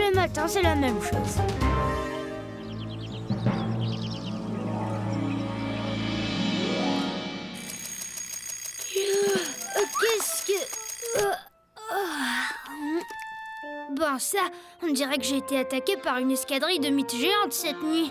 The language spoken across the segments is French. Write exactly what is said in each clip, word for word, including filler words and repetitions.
les matins, c'est la même chose. Euh, Qu'est-ce que... Euh, oh. Bon, ça, on dirait que j'ai été attaquée par une escadrille de mythes géantes cette nuit.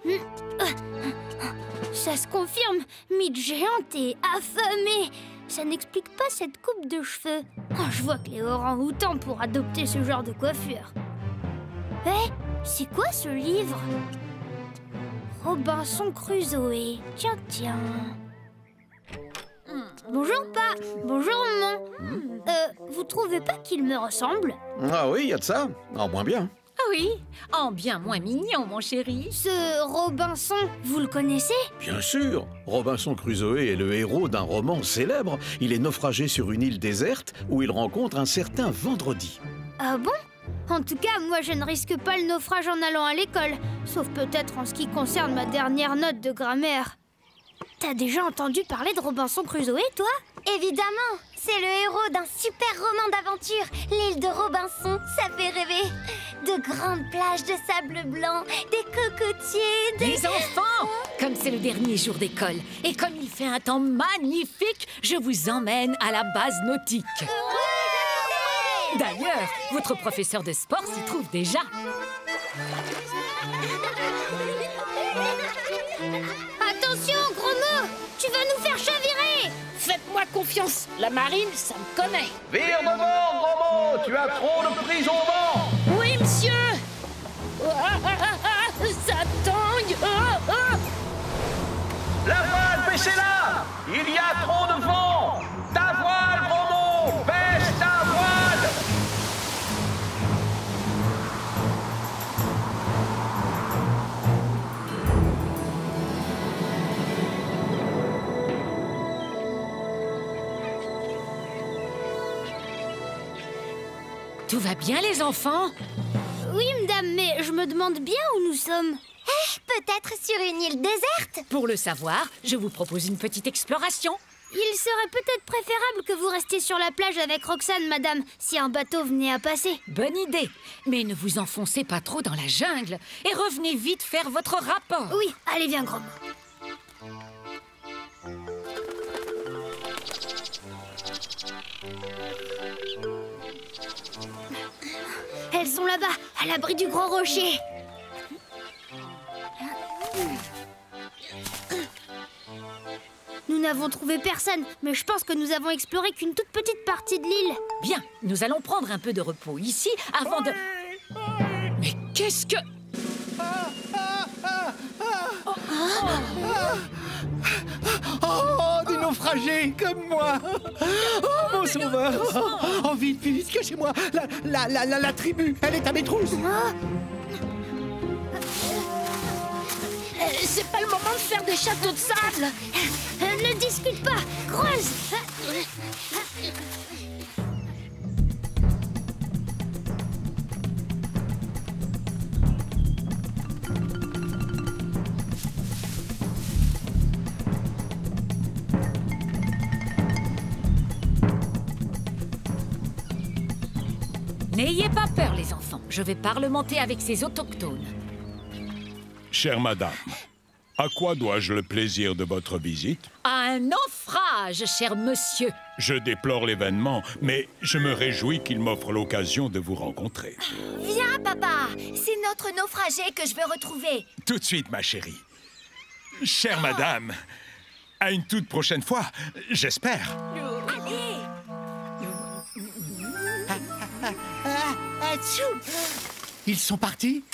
Ça se confirme, mythe géante et affamée. Ça n'explique pas cette coupe de cheveux. Oh, je vois que les orang-outans pour adopter ce genre de coiffure. Eh, c'est quoi ce livre? Robinson Crusoe. Tiens, tiens. Bonjour, Pa. Bonjour, maman. Euh, vous trouvez pas qu'il me ressemble? Ah oui, il y a de ça. En moins bien. Ah oui, en bien moins mignon, mon chéri. Ce Robinson, vous le connaissez? Bien sûr. Robinson Crusoe est le héros d'un roman célèbre. Il est naufragé sur une île déserte où il rencontre un certain Vendredi. Ah bon? En tout cas, moi je ne risque pas le naufrage en allant à l'école. Sauf peut-être en ce qui concerne ma dernière note de grammaire. T'as déjà entendu parler de Robinson Crusoe, toi? Évidemment, c'est le héros d'un super roman d'aventure. L'île de Robinson, ça fait rêver. De grandes plages de sable blanc, des cocotiers, des... Les enfants, comme c'est le dernier jour d'école et comme il fait un temps magnifique, je vous emmène à la base nautique. D'ailleurs, votre professeur de sport s'y trouve déjà. Attention, gros mot! Tu vas nous faire chavirer! Faites-moi confiance, la marine, ça me connaît. Vire de bord, gros mot! Tu as trop de prise au vent! Oui, monsieur. Ah, ah, ah, ah, ça tangue. Ah, ah. La voile, baissez-la! Il y a trop de vent! Ta voile, gros mot! Baisse ta voile! Tout va bien, les enfants? Oui, madame, mais je me demande bien où nous sommes. Eh, peut-être sur une île déserte? Pour le savoir, je vous propose une petite exploration. Il serait peut-être préférable que vous restiez sur la plage avec Roxane, madame, si un bateau venait à passer. Bonne idée. Mais ne vous enfoncez pas trop dans la jungle et revenez vite faire votre rapport. Oui, allez, viens, gros mot. Elles sont là-bas, à l'abri du gros rocher. Nous n'avons trouvé personne, mais je pense que nous avons exploré qu'une toute petite partie de l'île. Bien, nous allons prendre un peu de repos ici avant de... Mais qu'est-ce que... Oh, des naufragés comme moi. Oh, mon sauveur. Oh, vite, vite, cachez-moi. La, la, la, la, la tribu, elle est à mes trousses. Euh, C'est pas le moment de faire des châteaux de sable. Euh, ne discute pas, creuse. N'ayez pas peur, les enfants. Je vais parlementer avec ces autochtones. Chère madame, à quoi dois-je le plaisir de votre visite? À un naufrage, cher monsieur. Je déplore l'événement, mais je me réjouis qu'il m'offre l'occasion de vous rencontrer. Viens, papa. C'est notre naufragé que je veux retrouver. Tout de suite, ma chérie. Chère madame, à une toute prochaine fois, j'espère. Allez. Ils sont partis?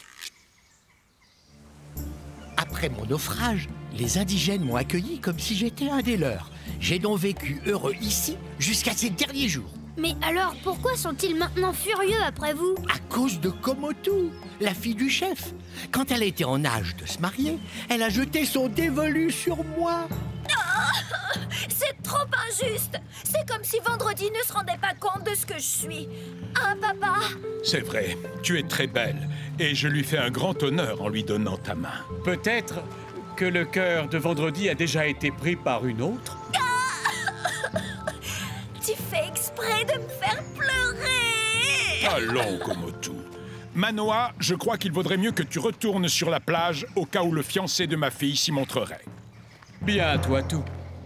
Après mon naufrage, les indigènes m'ont accueilli comme si j'étais un des leurs. J'ai donc vécu heureux ici jusqu'à ces derniers jours. Mais alors, pourquoi sont-ils maintenant furieux après vous? À cause de Komotu, la fille du chef. Quand elle était en âge de se marier, elle a jeté son dévolu sur moi. C'est trop injuste. C'est comme si Vendredi ne se rendait pas compte de ce que je suis. Hein, papa? C'est vrai, tu es très belle, et je lui fais un grand honneur en lui donnant ta main. Peut-être que le cœur de Vendredi a déjà été pris par une autre? Tu fais exprès de me faire pleurer. Allons, Komotu. Manoa, je crois qu'il vaudrait mieux que tu retournes sur la plage au cas où le fiancé de ma fille s'y montrerait. Bien, toi, tout.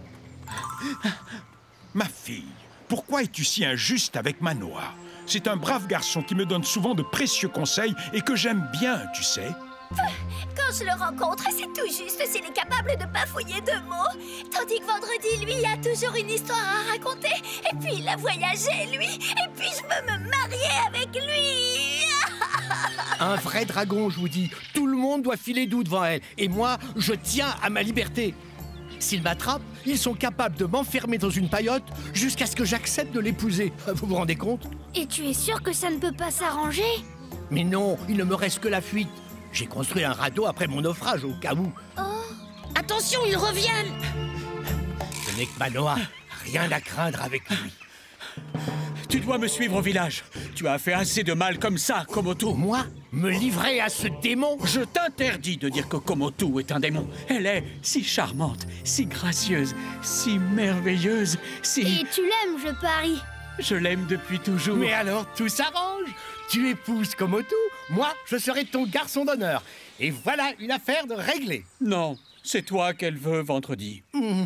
Ma fille, pourquoi es-tu si injuste avec Manoa? C'est un brave garçon qui me donne souvent de précieux conseils et que j'aime bien, tu sais. Quand je le rencontre, c'est tout juste s'il est capable de bafouiller deux mots. Tandis que Vendredi, lui, a toujours une histoire à raconter. Et puis il a voyagé, lui. Et puis je veux me marier avec lui. Un vrai dragon, je vous dis. Tout le monde doit filer doux devant elle. Et moi, je tiens à ma liberté. S'ils m'attrapent, ils sont capables de m'enfermer dans une paillote jusqu'à ce que j'accepte de l'épouser. Vous vous rendez compte? Et tu es sûr que ça ne peut pas s'arranger? Mais non, il ne me reste que la fuite. J'ai construit un radeau après mon naufrage, au cas où. Oh. Attention, ils reviennent! Ce n'est que Manoa. Rien à craindre avec lui. Tu dois me suivre au village. Tu as fait assez de mal comme ça, Komotu. Moi? Me livrer à ce démon? Je t'interdis de dire que Komotu est un démon. Elle est si charmante, si gracieuse, si merveilleuse, si... Et tu l'aimes, je parie. Je l'aime depuis toujours. Mais alors, tout s'arrange. Tu épouses Komotu, moi, je serai ton garçon d'honneur. Et voilà une affaire de réglée. Non, c'est toi qu'elle veut vendredi. Mmh.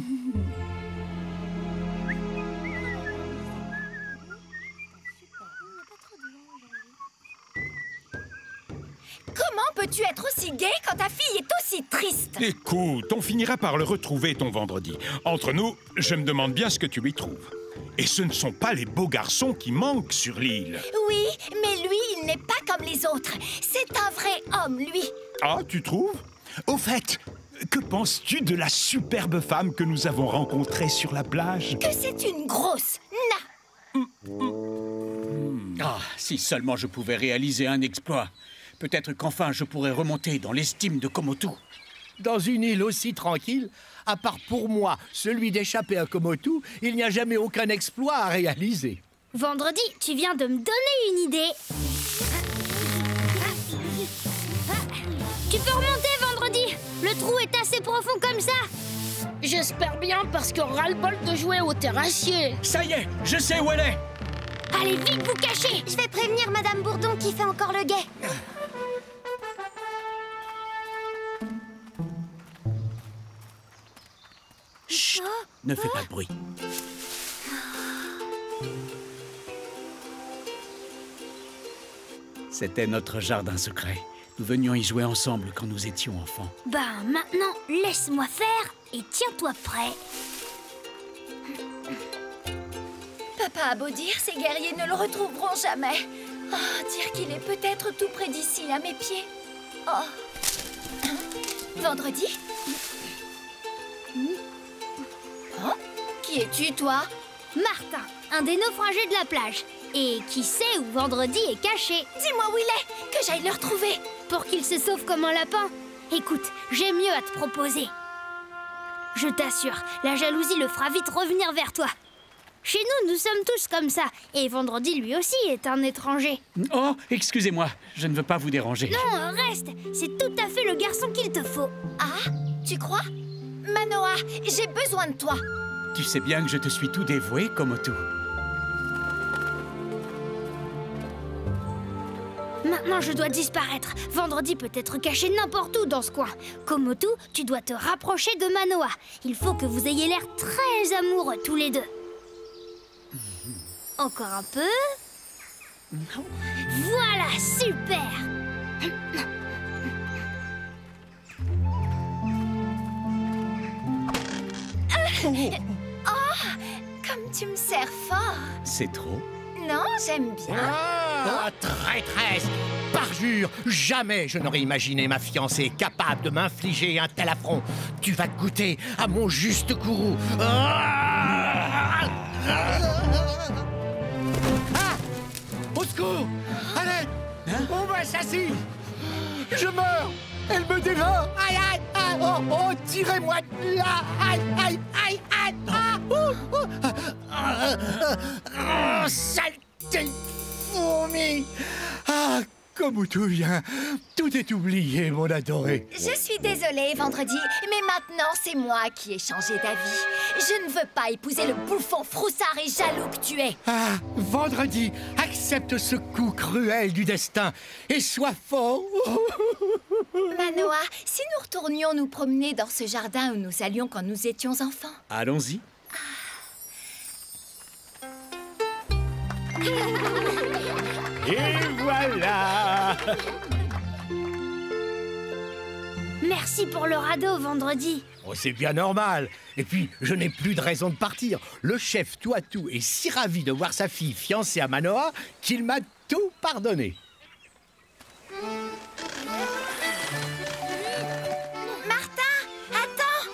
Comment peux-tu être aussi gai quand ta fille est aussi triste? Écoute, on finira par le retrouver ton vendredi. Entre nous, je me demande bien ce que tu lui trouves. Et ce ne sont pas les beaux garçons qui manquent sur l'île. Oui, mais lui, il n'est pas comme les autres. C'est un vrai homme, lui. Ah, tu trouves? Au fait, que penses-tu de la superbe femme que nous avons rencontrée sur la plage? Que c'est une grosse na. Ah, si seulement je pouvais réaliser un exploit. Peut-être qu'enfin je pourrais remonter dans l'estime de Komotu. Dans une île aussi tranquille, à part pour moi, celui d'échapper à Komotu, il n'y a jamais aucun exploit à réaliser. Vendredi, tu viens de me donner une idée. Tu peux remonter, Vendredi. Le trou est assez profond comme ça. J'espère bien parce qu'on ras-le-bol de jouer au terrassier. Ça y est, je sais où elle est. Allez, vite vous cacher. Je vais prévenir Madame Bourdon qui fait encore le guet. Chut, ne fais pas de bruit. C'était notre jardin secret. Nous venions y jouer ensemble quand nous étions enfants. Ben maintenant, laisse-moi faire et tiens-toi prêt. Papa a beau dire, ces guerriers ne le retrouveront jamais. Oh, dire qu'il est peut-être tout près d'ici, à mes pieds. Oh. Vendredi? Oh, qui es-tu, toi? Martin, un des naufragés de la plage. Et qui sait où Vendredi est caché? Dis-moi où il est, que j'aille le retrouver. Pour qu'il se sauve comme un lapin. Écoute, j'ai mieux à te proposer. Je t'assure, la jalousie le fera vite revenir vers toi. Chez nous, nous sommes tous comme ça. Et Vendredi, lui aussi, est un étranger. Oh, excusez-moi, je ne veux pas vous déranger. Non, reste. C'est tout à fait le garçon qu'il te faut. Ah, tu crois? Manoa, j'ai besoin de toi. Tu sais bien que je te suis tout dévoué, Komotu. Maintenant, je dois disparaître. Vendredi peut être caché n'importe où dans ce coin. Komotu, tu dois te rapprocher de Manoa. Il faut que vous ayez l'air très amoureux tous les deux. Encore un peu. Voilà, super. Oh, comme tu me sers fort. C'est trop? Non, j'aime bien. Oh, traîtresse! Parjure, jamais je n'aurais imaginé ma fiancée capable de m'infliger un tel affront. Tu vas goûter à mon juste courroux. Ah! Au secours! Allez! Hein? On m'assassine! Je meurs! Elle me dévore! Aïe, aïe! Ah, oh, oh, tirez-moi de là! Aïe, aïe, aïe, aïe! Ah, oh, oh, ah, ah, saleté de fourmi! Ah, Komotu vient Tout est oublié, mon adoré. Je suis désolée, Vendredi, mais maintenant c'est moi qui ai changé d'avis. Je ne veux pas épouser le bouffon froussard et jaloux que tu es. Ah, Vendredi, accepte ce coup cruel du destin et sois fort. Manoa, si nous retournions nous promener dans ce jardin où nous allions quand nous étions enfants. Allons-y. Et voilà. Merci pour le radeau, Vendredi. Oh, c'est bien normal. Et puis, je n'ai plus de raison de partir. Le chef Touatou est si ravi de voir sa fille fiancée à Manoa qu'il m'a tout pardonné. Martin, attends!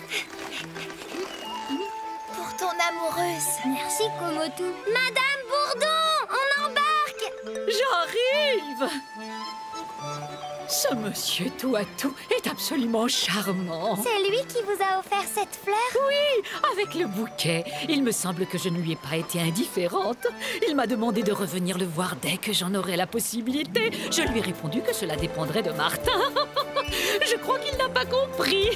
Pour ton amoureuse. Merci, Komotou. Madame Bourdon, on embarque! J'arrive! Ce monsieur Touatou est absolument charmant. C'est lui qui vous a offert cette fleur? Oui, avec le bouquet. Il me semble que je ne lui ai pas été indifférente. Il m'a demandé de revenir le voir dès que j'en aurais la possibilité. Je lui ai répondu que cela dépendrait de Martin. Je crois qu'il n'a pas compris.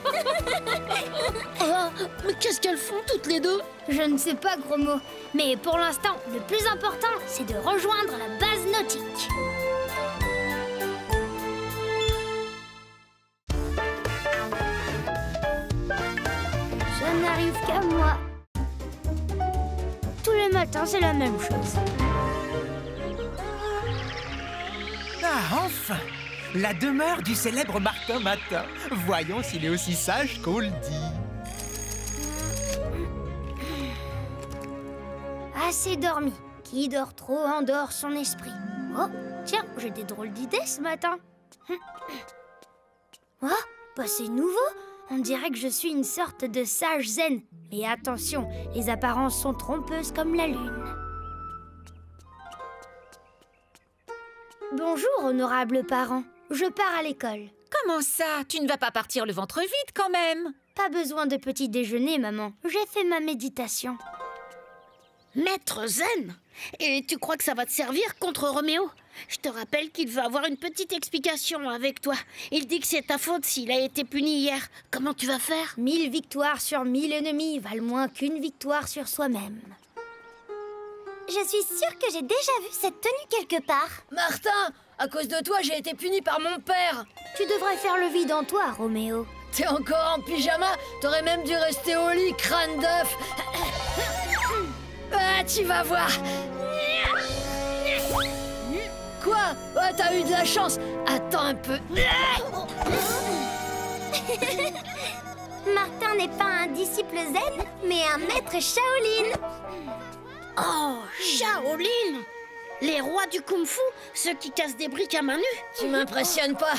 Oh, mais qu'est-ce qu'elles font toutes les deux? Je ne sais pas, gros mot. Mais pour l'instant, le plus important, c'est de rejoindre la base nautique. Ça n'arrive qu'à moi. Tous les matins, c'est la même chose. Ah, enfin! La demeure du célèbre Martin Matin. Voyons s'il est aussi sage qu'on le dit. Assez dormi. Qui dort trop endort son esprit. Oh, tiens, j'ai des drôles d'idées ce matin. Oh, bah c'est nouveau. On dirait que je suis une sorte de sage zen. Mais attention, les apparences sont trompeuses comme la lune. Bonjour, honorables parents. Je pars à l'école. Comment ça? Tu ne vas pas partir le ventre vide quand même? Pas besoin de petit déjeuner, maman. J'ai fait ma méditation. Maître Zen? Et tu crois que ça va te servir contre Roméo? Je te rappelle qu'il veut avoir une petite explication avec toi. Il dit que c'est ta faute s'il a été puni hier. Comment tu vas faire? Mille victoires sur mille ennemis valent moins qu'une victoire sur soi-même. Je suis sûre que j'ai déjà vu cette tenue quelque part. Martin, à cause de toi, j'ai été puni par mon père. Tu devrais faire le vide en toi, Roméo. T'es encore en pyjama? T'aurais même dû rester au lit, crâne d'œuf. Ah, tu vas voir. Quoi? Ouais, t'as eu de la chance. Attends un peu. Martin n'est pas un disciple zen, mais un maître Shaolin. Oh, Shaolin! Les rois du kung-fu, ceux qui cassent des briques à main nue. Tu m'impressionnes pas.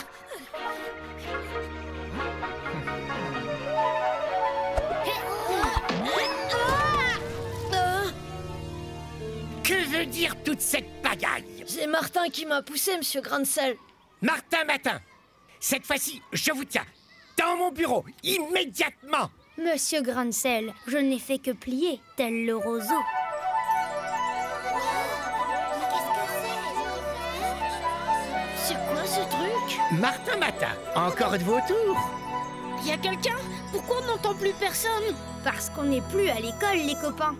Que veut dire toute cette pagaille? C'est Martin qui m'a poussé, monsieur Grancel. Martin Matin, cette fois-ci, je vous tiens dans mon bureau, immédiatement. Monsieur Grancel, je n'ai fait que plier, tel le roseau. C'est quoi ce truc? Martin Matin, encore de vos tours? Y a quelqu'un? Pourquoi on n'entend plus personne? Parce qu'on n'est plus à l'école, les copains.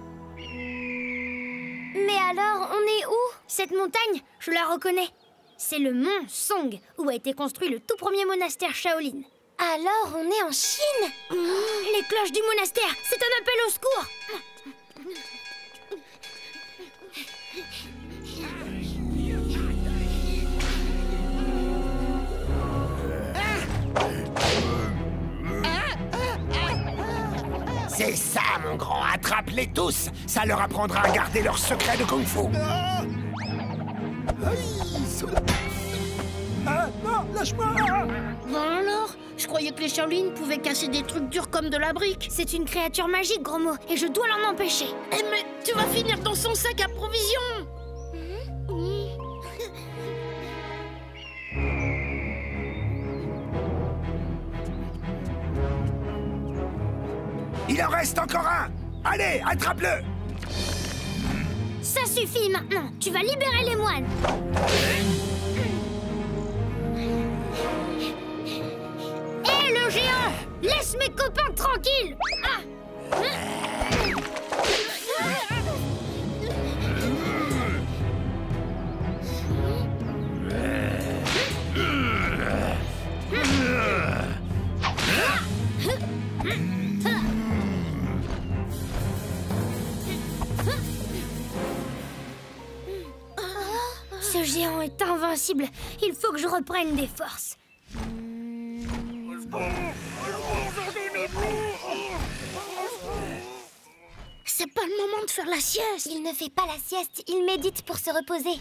Mais alors, on est où? Cette montagne, je la reconnais. C'est le mont Song, où a été construit le tout premier monastère Shaolin. Alors, on est en Chine? Les cloches du monastère, c'est un appel au secours. C'est ça, mon grand, attrape-les tous. Ça leur apprendra à garder leur secret de kung-fu. Ah, non, lâche-moi! Bon alors? Je croyais que les Shaolin pouvaient casser des trucs durs comme de la brique. C'est une créature magique, gros mot, et je dois l'en empêcher. Eh mais tu vas finir dans son sac à provisions. Il en reste encore un. Allez, attrape-le. Ça suffit maintenant, tu vas libérer les moines. Laisse mes copains tranquilles. Ah. Ce géant est invincible. Il faut que je reprenne des forces. C'est pas le moment de faire la sieste. Il ne fait pas la sieste, il médite pour se reposer.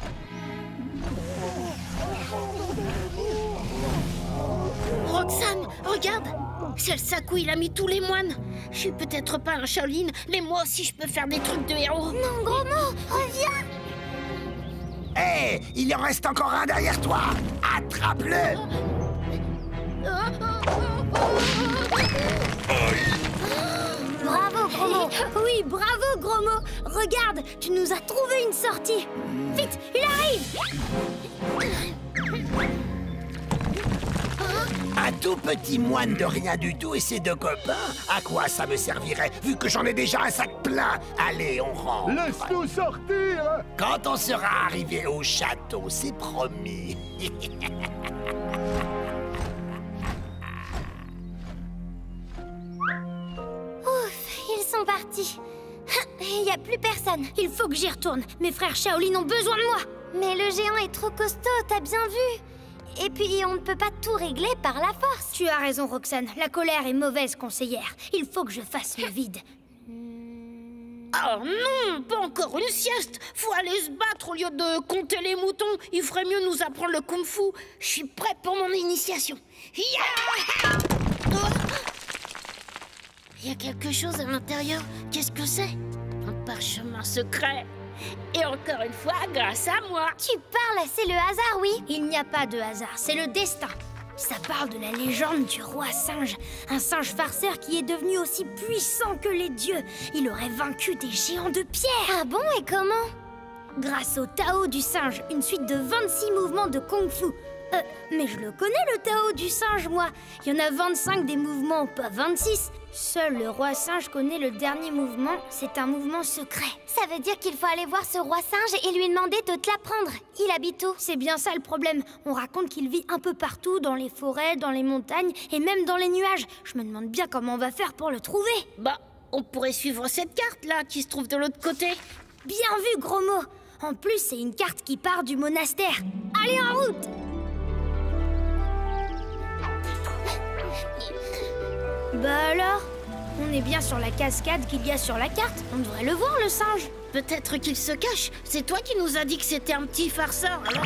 Roxane, regarde. C'est le sac où il a mis tous les moines. Je suis peut-être pas un Shaolin, mais moi aussi je peux faire des trucs de héros. Non, Gros Mot, reviens. Hé, hey, il en reste encore un derrière toi. Attrape-le. Bravo, Gros Mot. Oui, bravo, Gros Mot. Regarde, tu nous as trouvé une sortie. Vite, il arrive. Un tout petit moine de rien du tout et ses deux copains. À quoi ça me servirait, vu que j'en ai déjà un sac plein? Allez, on rentre. Laisse-nous sortir. Quand on sera arrivé au château, c'est promis. Ouf, ils sont partis. Il n'y a plus personne. Il faut que j'y retourne. Mes frères Shaolin ont besoin de moi. Mais le géant est trop costaud, t'as bien vu? Et puis, on ne peut pas tout régler par la force. Tu as raison, Roxane. La colère est mauvaise conseillère. Il faut que je fasse le vide. Oh non, pas encore une sieste. Faut aller se battre au lieu de compter les moutons. Il ferait mieux nous apprendre le kung-fu. Je suis prêt pour mon initiation. Yeah. Oh. Il y a quelque chose à l'intérieur. Qu'est-ce que c'est? Un parchemin secret. Et encore une fois, grâce à moi. Tu parles, c'est le hasard, oui. Il n'y a pas de hasard, c'est le destin. Ça parle de la légende du roi singe. Un singe farceur qui est devenu aussi puissant que les dieux. Il aurait vaincu des géants de pierre. Ah bon, et comment? Grâce au Tao du singe, une suite de vingt-six mouvements de kung-fu. Euh, mais je le connais, le Tao du singe, moi. Il y en a vingt-cinq des mouvements, pas vingt-six. Seul le roi singe connaît le dernier mouvement. C'est un mouvement secret. Ça veut dire qu'il faut aller voir ce roi singe et lui demander de te l'apprendre. Il habite où? C'est bien ça le problème. On raconte qu'il vit un peu partout, dans les forêts, dans les montagnes et même dans les nuages. Je me demande bien comment on va faire pour le trouver. Bah, on pourrait suivre cette carte-là qui se trouve de l'autre côté. Bien vu, Gros Mot. En plus, c'est une carte qui part du monastère. Allez, en route! Bah alors? On est bien sur la cascade qu'il y a sur la carte. On devrait le voir, le singe. Peut-être qu'il se cache. C'est toi qui nous as dit que c'était un petit farceur. Alors...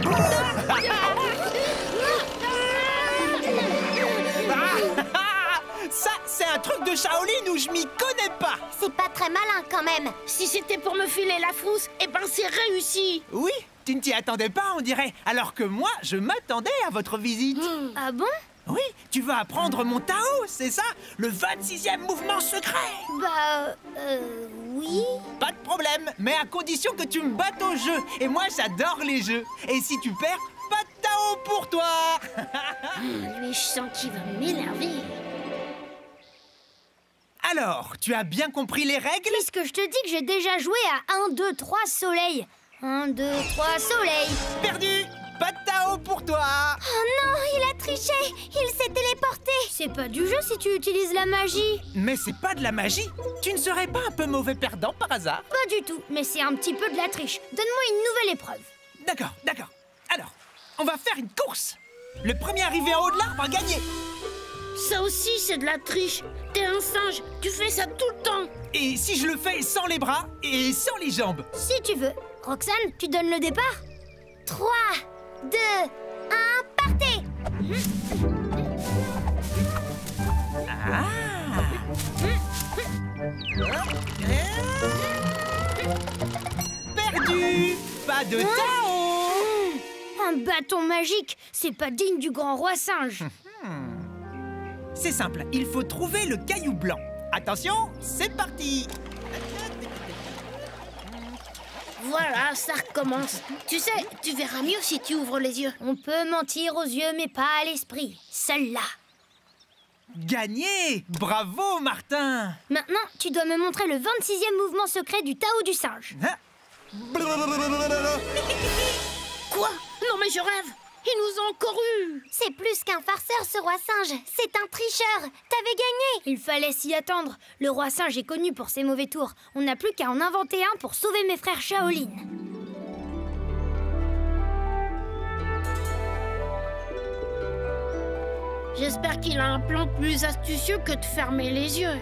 Ça, c'est un truc de Shaolin où je m'y connais pas. C'est pas très malin quand même. Si c'était pour me filer la frousse, eh ben c'est réussi. Oui, tu ne t'y attendais pas, on dirait. Alors que moi, je m'attendais à votre visite. Mmh. Ah bon? Oui, tu veux apprendre mon Tao, c'est ça? Le vingt-sixième mouvement secret. Bah, euh, oui. Pas de problème, mais à condition que tu me battes au jeu. Et moi, j'adore les jeux. Et si tu perds, pas de Tao pour toi. mmh, Lui, je sens qu'il va m'énerver. Alors, tu as bien compris les règles? Puisque je te dis que j'ai déjà joué à un, deux, trois soleil. un, deux, trois soleil. Perdu. Pas de Tao pour toi. Oh non, il a triché. Il s'est téléporté. C'est pas du jeu si tu utilises la magie. Mais c'est pas de la magie. Tu ne serais pas un peu mauvais perdant par hasard? Pas du tout, mais c'est un petit peu de la triche. Donne-moi une nouvelle épreuve. D'accord, d'accord. Alors, on va faire une course. Le premier arrivé en haut de l'arbre a gagné. Ça aussi, c'est de la triche. T'es un singe, tu fais ça tout le temps. Et si je le fais sans les bras et sans les jambes? Si tu veux. Roxane, tu donnes le départ? trois, deux, un, partez! Ah. Perdu! Pas de Tao! Un bâton magique, c'est pas digne du grand roi singe. C'est simple, il faut trouver le caillou blanc. Attention, c'est parti! Voilà, ça recommence. Tu sais, tu verras mieux si tu ouvres les yeux. On peut mentir aux yeux, mais pas à l'esprit. Celle-là. Gagné! Bravo, Martin! Maintenant, tu dois me montrer le vingt-sixième mouvement secret du Tao du singe. Hein? Quoi? Non mais je rêve! Ils nous ont encore eu! C'est plus qu'un farceur, ce roi singe. C'est un tricheur. T'avais gagné. Il fallait s'y attendre. Le roi singe est connu pour ses mauvais tours. On n'a plus qu'à en inventer un pour sauver mes frères Shaolin. J'espère qu'il a un plan plus astucieux que de fermer les yeux.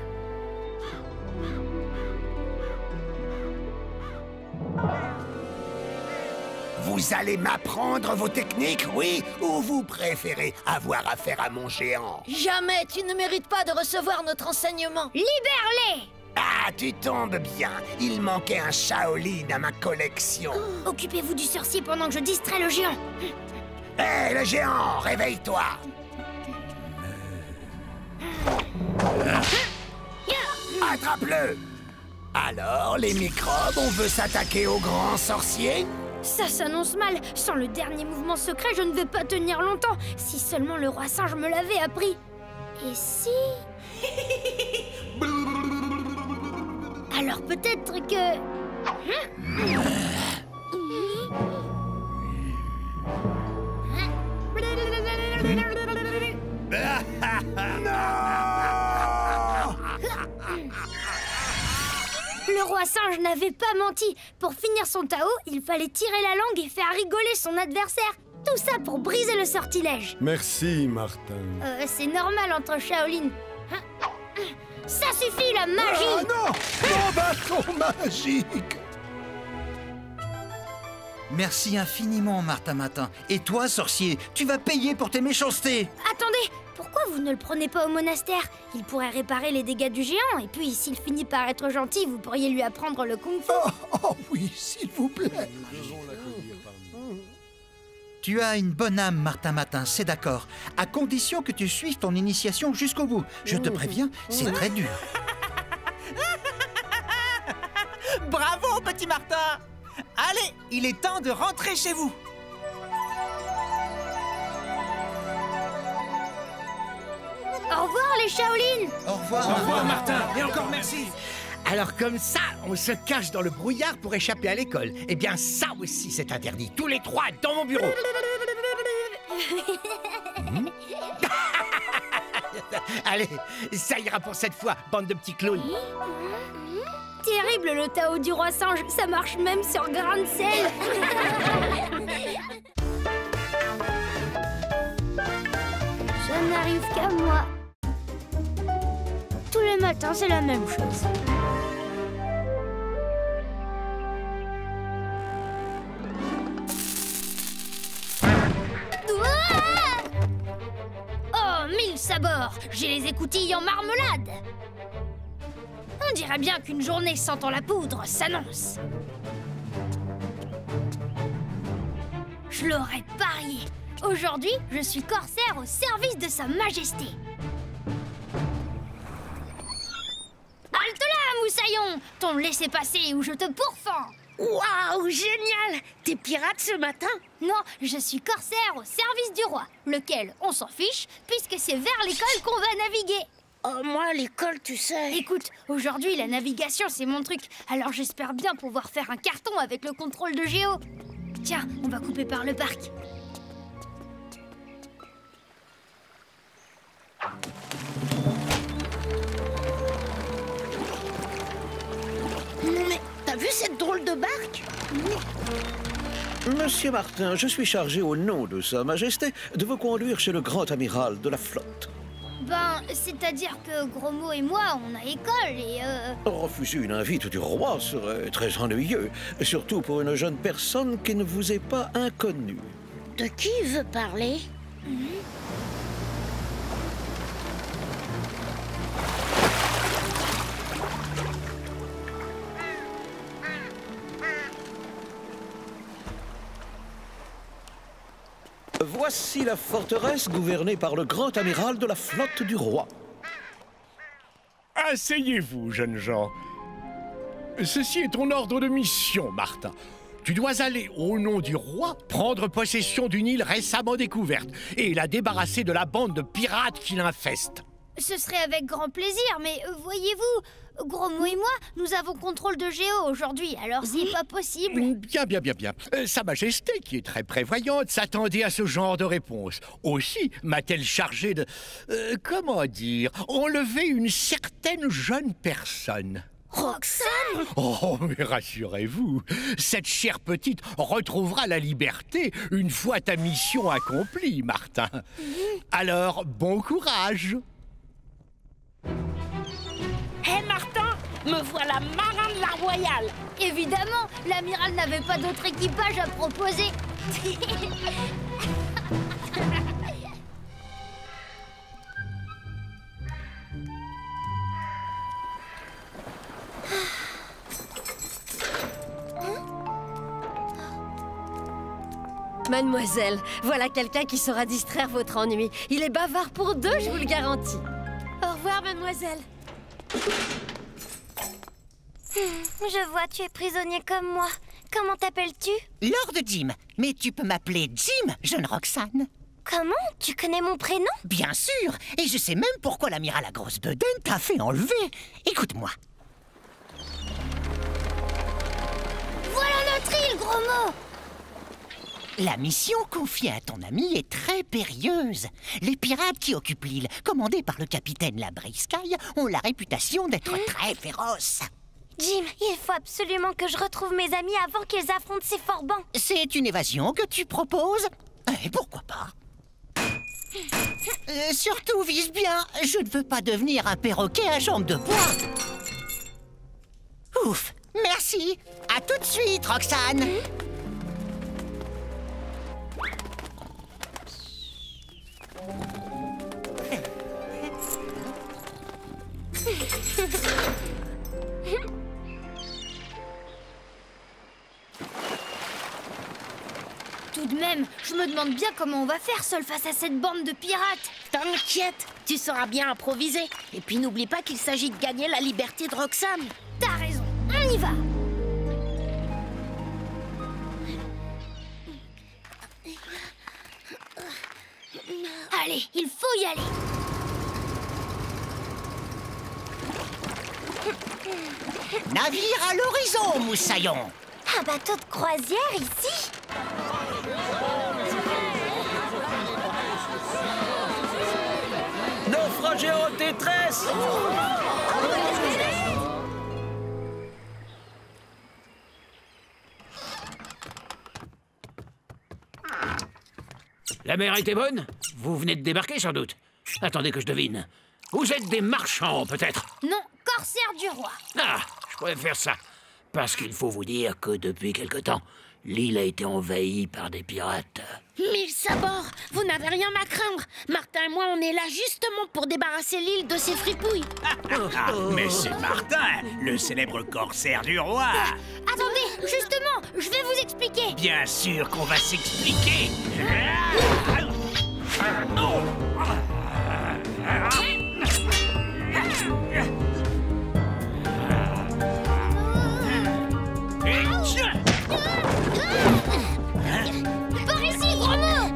Vous allez m'apprendre vos techniques, oui? Ou vous préférez avoir affaire à mon géant? Jamais tu ne mérites pas de recevoir notre enseignement. Libère-les! Ah, tu tombes bien. Il manquait un Shaolin à ma collection. Oh. Occupez-vous du sorcier pendant que je distrais le géant. Hé, le géant, réveille-toi! Attrape-le! Alors, les microbes, on veut s'attaquer au grand sorcier? Ça s'annonce mal. Sans le dernier mouvement secret, je ne vais pas tenir longtemps. Si seulement le roi singe me l'avait appris. Et si... Alors peut-être que... Le roi singe n'avait pas menti. Pour finir son Tao, il fallait tirer la langue et faire rigoler son adversaire. Tout ça pour briser le sortilège. Merci, Martin. Euh, c'est normal entre Shaolin. Ça suffit, la magie! Ah non! Mon bâton magique! Merci infiniment, Martin Matin. Et toi, sorcier, tu vas payer pour tes méchancetés. Attendez, pourquoi vous ne le prenez pas au monastère? Il pourrait réparer les dégâts du géant, et puis s'il finit par être gentil, vous pourriez lui apprendre le kung-fu. Oh, oh oui, s'il vous plaît. Tu as une bonne âme, Martin Matin, c'est d'accord. À condition que tu suives ton initiation jusqu'au bout. Je te préviens, c'est très dur. Bravo, petit Martin! Allez, il est temps de rentrer chez vous. Au revoir, les Shaolin! Au revoir. Au revoir, Martin. Et encore merci. Alors comme ça, on se cache dans le brouillard pour échapper à l'école. Eh bien ça aussi c'est interdit. Tous les trois dans mon bureau. Mmh. Allez, ça ira pour cette fois, bande de petits clowns. Terrible le Tao du roi singe, ça marche même sur grain de sel. Ça n'arrive qu'à moi. Tous les matins, c'est la même chose. Oh, mille sabords! J'ai les écoutilles en marmelade! On dirait bien qu'une journée sentant la poudre s'annonce. Je l'aurais parié. Aujourd'hui, je suis corsaire au service de Sa Majesté. Halte là, moussaillon! Ton laissez-passer ou je te pourfends! Waouh, génial! T'es pirate ce matin? Non, je suis corsaire au service du roi, lequel on s'en fiche, puisque c'est vers l'école qu'on va naviguer. Oh, moi, l'école, tu sais... Écoute, aujourd'hui, la navigation, c'est mon truc. Alors j'espère bien pouvoir faire un carton avec le contrôle de Géo. Tiens, on va couper par le parc. Mais t'as vu cette drôle de barque? Monsieur Martin, je suis chargé au nom de Sa Majesté de vous conduire chez le grand amiral de la flotte. Ben, c'est-à-dire que Gros-Mot et moi, on a école et euh... Refuser une invite du roi serait très ennuyeux, surtout pour une jeune personne qui ne vous est pas inconnue. De qui il veut parler? Mmh. Voici la forteresse gouvernée par le grand amiral de la flotte du roi. Asseyez-vous, jeunes gens. Ceci est ton ordre de mission, Martin. Tu dois aller, au nom du roi, prendre possession d'une île récemment découverte et la débarrasser de la bande de pirates qui l'infeste. ce serait avec grand plaisir, mais euh, voyez-vous, Gros Mot et moi, nous avons contrôle de Géo aujourd'hui, alors c'est pas possible. Bien, bien, bien, bien. Euh, Sa Majesté, qui est très prévoyante, s'attendait à ce genre de réponse. Aussi m'a-t-elle chargée de... euh, comment dire, enlever une certaine jeune personne. Roxane? Oh, mais rassurez-vous, cette chère petite retrouvera la liberté une fois ta mission accomplie, Martin. Alors, bon courage. Hé hey Martin, me voilà marin de la Royale. Évidemment, l'amiral n'avait pas d'autre équipage à proposer. Mademoiselle, voilà quelqu'un qui saura distraire votre ennui. Il est bavard pour deux, je vous le garantis. Au revoir, mademoiselle. Je vois, tu es prisonnier comme moi. Comment t'appelles-tu? Lord Jim. Mais tu peux m'appeler Jim, jeune Roxane. Comment? Tu connais mon prénom? Bien sûr. Et je sais même pourquoi l'amiral à grosse bedaine t'a fait enlever. Écoute-moi. Voilà notre île, Gros Mot. La mission confiée à ton ami est très périlleuse. Les pirates qui occupent l'île, commandés par le capitaine Labriskaï, ont la réputation d'être mmh. très féroces. Jim, il faut absolument que je retrouve mes amis avant qu'ils affrontent ces forbans. C'est une évasion que tu proposes? Et pourquoi pas? euh, Surtout, vise bien. Je ne veux pas devenir un perroquet à jambes de bois. Ouf, merci. À tout de suite, Roxane. Mmh. Tout de même, je me demande bien comment on va faire seul face à cette bande de pirates. T'inquiète, tu sauras bien improviser. Et puis n'oublie pas qu'il s'agit de gagner la liberté de Roxane. T'as raison, on y va. Allez, il faut y aller. Navire à l'horizon, moussaillon. Un bateau de croisière ici? Naufragé en détresse! La mer était bonne? Vous venez de débarquer sans doute. Attendez que je devine. Vous êtes des marchands, peut-être? Non, corsaires du roi. Ah, je préfère ça. Parce qu'il faut vous dire que depuis quelque temps, l'île a été envahie par des pirates. Mille sabords, vous n'avez rien à craindre. Martin et moi, on est là justement pour débarrasser l'île de ses fripouilles. Ah, mais c'est Martin, le célèbre corsaire du roi. Ah, attendez, justement, je vais vous expliquer. Bien sûr qu'on va s'expliquer. Par ici, Gros Mot.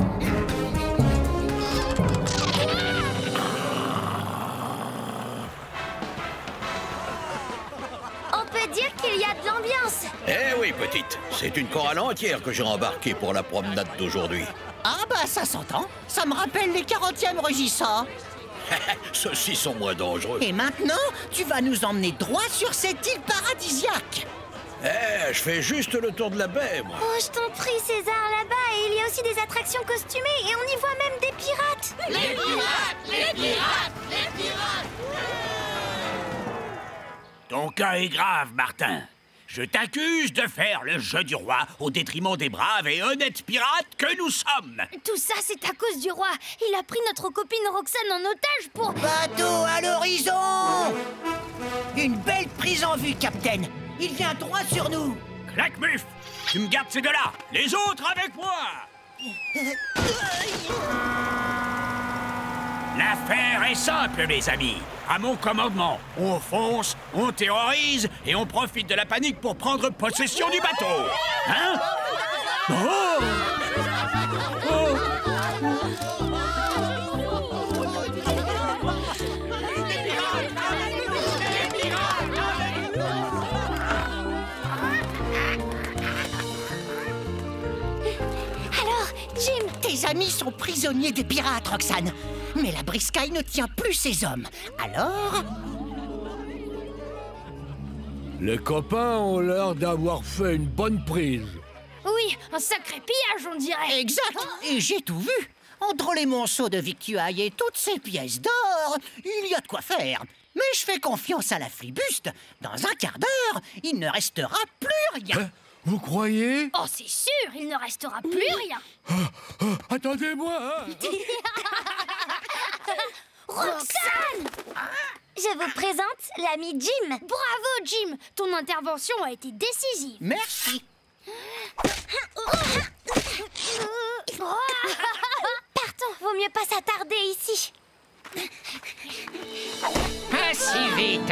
On peut dire qu'il y a de l'ambiance. Eh oui, petite, c'est une chorale entière que j'ai embarquée pour la promenade d'aujourd'hui. Ah bah ça s'entend. Ça me rappelle les quarantièmes rugissants. Ceux-ci sont moins dangereux. Et maintenant, tu vas nous emmener droit sur cette île paradisiaque. Eh, je fais juste le tour de la baie, moi. Oh, je t'en prie, César, là-bas, et il y a aussi des attractions costumées, et on y voit même des pirates. Les pirates! Les pirates! Les pirates! Ton cas est grave, Martin. Je t'accuse de faire le jeu du roi au détriment des braves et honnêtes pirates que nous sommes. Tout ça, c'est à cause du roi. Il a pris notre copine Roxane en otage pour... Bateau à l'horizon! Une belle prise en vue, capitaine. Il vient droit sur nous. Claquemuf, tu me gardes ces deux-là. Les autres avec moi. L'affaire est simple, les amis. À mon commandement, on fonce, on terrorise et on profite de la panique pour prendre possession du bateau. Hein? Oh! Oh! amis sont prisonniers des pirates, Roxane. Mais la Briscaille ne tient plus ses hommes. Alors... Les copains ont l'air d'avoir fait une bonne prise. Oui, un sacré pillage, on dirait. Exact. Et j'ai tout vu. Entre les monceaux de victuailles et toutes ces pièces d'or, il y a de quoi faire. Mais je fais confiance à la flibuste. Dans un quart d'heure, il ne restera plus rien. Hein? Vous croyez? Oh, c'est sûr, il ne restera plus rien. Ah, ah, attendez-moi hein. Roxane! Je vous présente l'ami Jim. Bravo, Jim. Ton intervention a été décisive. Merci. Partons, vaut mieux pas s'attarder ici. Pas si vite.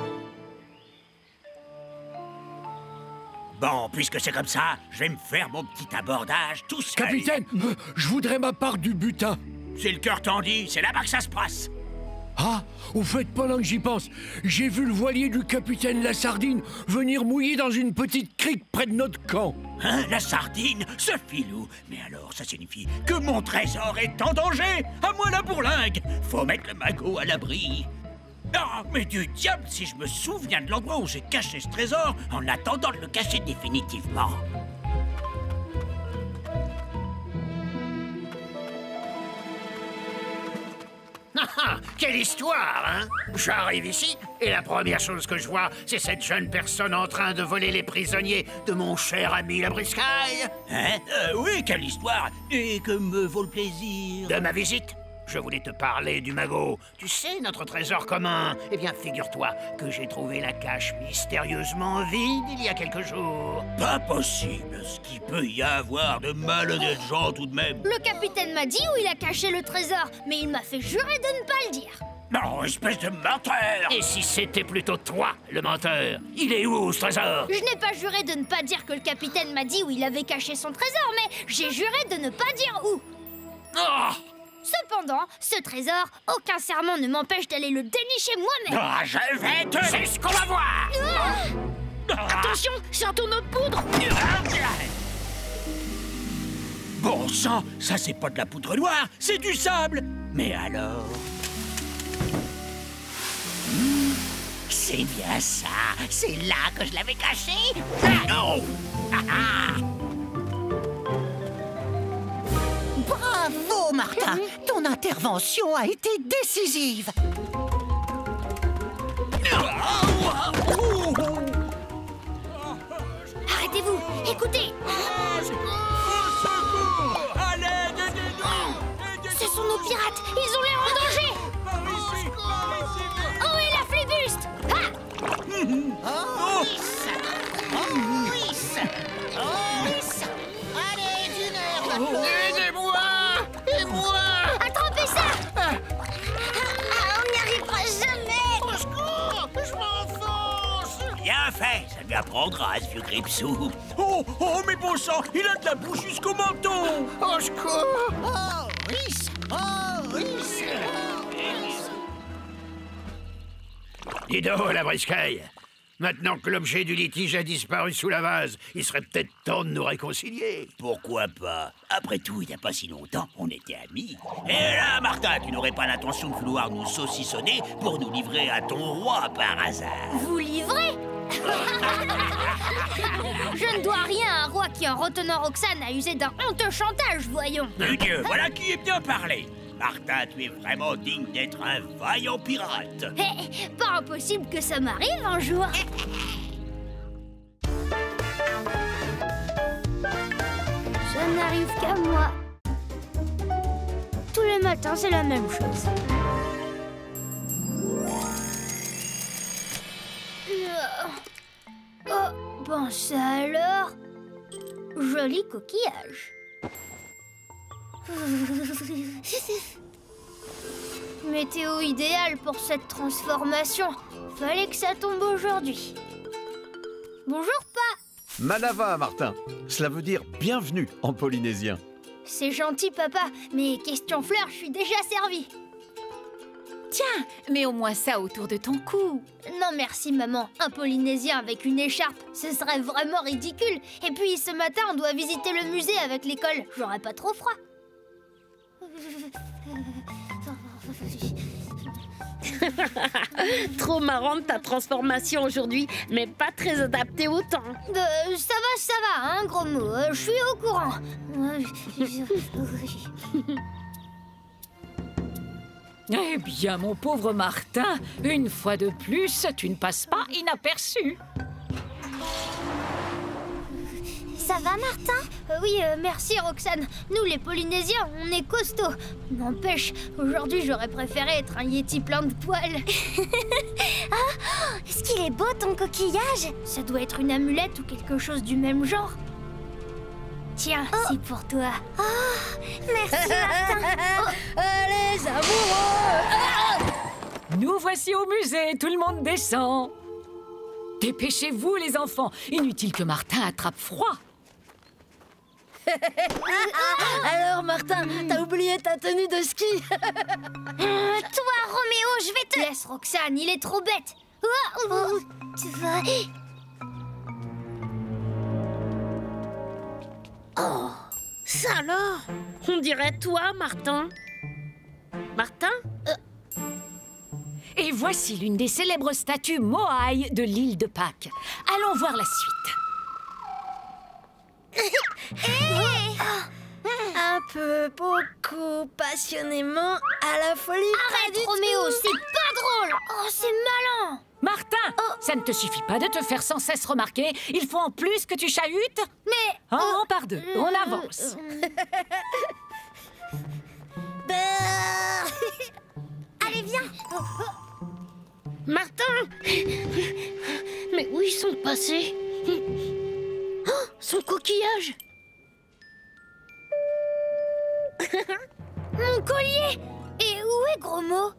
Bon, puisque c'est comme ça, je vais me faire mon petit abordage tout seul. Capitaine, euh, je voudrais ma part du butin. Si le cœur t'en dit, c'est là-bas que ça se passe. Ah, au fait, pendant que j'y pense, j'ai vu le voilier du capitaine La Sardine venir mouiller dans une petite crique près de notre camp. Hein, la sardine, ce filou. Mais alors, ça signifie que mon trésor est en danger. À moi la bourlingue. Faut mettre le magot à l'abri. Ah, mais du diable, si je me souviens de l'endroit où j'ai caché ce trésor en attendant de le cacher définitivement. Ah ah, quelle histoire, hein? J'arrive ici, et la première chose que je vois, c'est cette jeune personne en train de voler les prisonniers de mon cher ami la Briscaille. Hein? Euh, oui, quelle histoire! Et que me vaut le plaisir? De ma visite? Je voulais te parler du magot. Tu sais, notre trésor commun. Eh bien, figure-toi que j'ai trouvé la cache mystérieusement vide il y a quelques jours. Pas possible. Ce qu'il peut y avoir de malhonnêtes gens tout de même. Le capitaine m'a dit où il a caché le trésor, mais il m'a fait jurer de ne pas le dire. Non, espèce de menteur! Et si c'était plutôt toi, le menteur? Il est où, ce trésor? Je n'ai pas juré de ne pas dire que le capitaine m'a dit où il avait caché son trésor, mais j'ai juré de ne pas dire où. Oh! Cependant, ce trésor, aucun serment ne m'empêche d'aller le dénicher moi-même. Ah, je vais te... C'est ce qu'on va voir. Ah! Attention, c'est un tonneau de poudre. Bon sang, ça c'est pas de la poudre noire, c'est du sable. Mais alors... Mmh, c'est bien ça. C'est là que je l'avais caché. Non. Bravo, Martin. Ton intervention a été décisive. Arrêtez-vous, écoutez. Ce sont nos pirates, ils ont l'air en danger. Oh, et la flibuste. Ah! Oh, oui, ça. Oh, oui, ça. Oh, oui, ça. Allez, d'une heure. Aidez-moi! Aidez-moi! Attrapez ça. Ah, on n'y arrivera jamais. Au secours! Je m'enfonce! Bien fait, ça lui apprendra, ce vieux Gripsou. Oh, oh, mais bon sang, il a de la bouche jusqu'au menton. Au secours! Oh, oui, ça. Oh, oui, ça. Dis donc, la Briscaille. Maintenant que l'objet du litige a disparu sous la vase, il serait peut-être temps de nous réconcilier. Pourquoi pas? Après tout, il n'y a pas si longtemps, on était amis. Et là, Martin, tu n'aurais pas l'intention de vouloir nous saucissonner pour nous livrer à ton roi par hasard? Vous livrez? Je ne dois rien à un roi qui, en retenant Roxane, a usé d'un honteux chantage, voyons. Mon Dieu, voilà qui est bien parlé. Martin, tu es vraiment digne d'être un vaillant pirate. Eh, pas impossible que ça m'arrive un jour. Ça n'arrive qu'à moi. Tous les matins, c'est la même chose. Oh, bon ça alors. Joli coquillage. Météo idéale pour cette transformation. Fallait que ça tombe aujourd'hui. Bonjour, Pa. Manava, Martin. Cela veut dire bienvenue en polynésien. C'est gentil, papa, mais question fleur, je suis déjà servie. Tiens, mets au moins ça autour de ton cou. Non merci, maman. Un polynésien avec une écharpe, ce serait vraiment ridicule. Et puis, ce matin, on doit visiter le musée avec l'école. J'aurais pas trop froid. Trop marrante ta transformation aujourd'hui, mais pas très adaptée au temps. Euh, ça va, ça va, hein, gros mot. Euh, je suis au courant. Eh bien, mon pauvre Martin, une fois de plus, tu ne passes pas inaperçu. Ça va, Martin? euh, Oui, euh, merci, Roxane. Nous, les Polynésiens, on est costauds. N'empêche, aujourd'hui, j'aurais préféré être un yéti plein de poils. Ah, est-ce qu'il est beau, ton coquillage? Ça doit être une amulette ou quelque chose du même genre. Tiens, oh. c'est pour toi. Oh, merci, Martin. Oh, les amoureux. Ah, nous voici au musée, tout le monde descend. Dépêchez-vous, les enfants. Inutile que Martin attrape froid. Alors, Martin, t'as oublié ta tenue de ski. euh, Toi, Roméo, je vais te... Laisse Roxane, il est trop bête. Oh, oh, tu vas... Oh, ça alors? On dirait toi, Martin. Martin? euh... Et voici l'une des célèbres statues Moai de l'île de Pâques. Allons voir la suite. Hey un peu, beaucoup, passionnément, à la folie. Arrête, Roméo, c'est pas drôle. Oh, c'est malin. Martin, oh. ça ne te suffit pas de te faire sans cesse remarquer. Il faut en plus que tu chahutes. Mais... Oh, oh, par deux, on avance. Allez, viens. Martin! Mais où ils sont passés? Oh, son coquillage! Mon collier! Et où est Gros Mot?